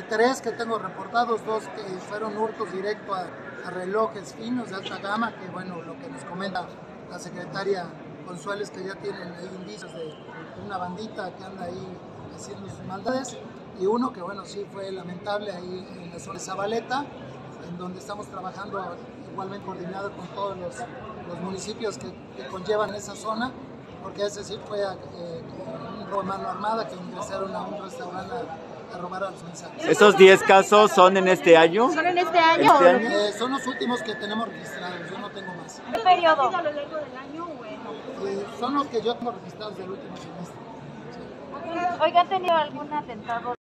3 que tengo reportados, 2 que fueron hurtos directo a relojes finos de alta gama, que bueno, lo que nos comenta la secretaria Consuelo es que ya tienen ahí indicios de una bandita que anda ahí haciendo sus maldades, y uno que bueno, sí fue lamentable ahí en la zona de Zabaleta, en donde estamos trabajando igualmente coordinado con todos los municipios que conllevan esa zona, porque ese sí fue un robo a mano armada, que ingresaron a un restaurante a robar a los mensajes. ¿Esos 10 casos son en este año? ¿Son en este año? Son los últimos que tenemos registrados, yo no tengo más. ¿Qué periodo? ¿A lo largo del año o en...? Son los que yo tengo registrados del último semestre. Oiga, ¿han tenido algún atentado?